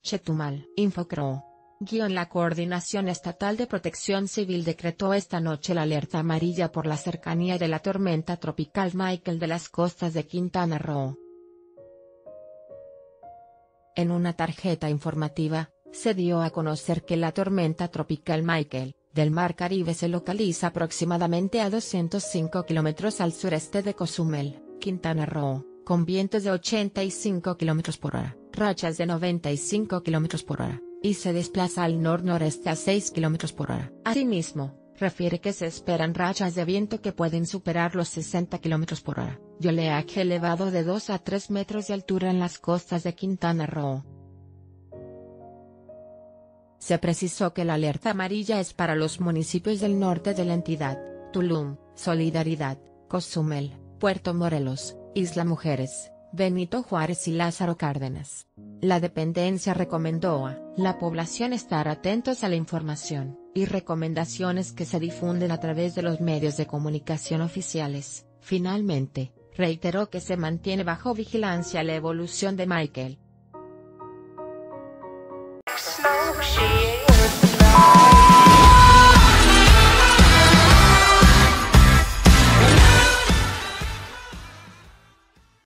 Chetumal. Infocro. La Coordinación Estatal de Protección Civil decretó esta noche la alerta amarilla por la cercanía de la tormenta tropical Michael de las costas de Quintana Roo. En una tarjeta informativa, se dio a conocer que la tormenta tropical Michael, del Mar Caribe se localiza aproximadamente a 205 kilómetros al sureste de Cozumel, Quintana Roo, con vientos de 85 kilómetros por hora, rachas de 95 kilómetros por hora, y se desplaza al nor-noreste a 6 kilómetros por hora. Asimismo, refiere que se esperan rachas de viento que pueden superar los 60 kilómetros por hora, y oleaje elevado de 2 a 3 metros de altura en las costas de Quintana Roo. Se precisó que la alerta amarilla es para los municipios del norte de la entidad: Tulum, Solidaridad, Cozumel, Puerto Morelos, Isla Mujeres, Benito Juárez y Lázaro Cárdenas. La dependencia recomendó a la población estar atentos a la información y recomendaciones que se difunden a través de los medios de comunicación oficiales. Finalmente, reiteró que se mantiene bajo vigilancia la evolución de Michael.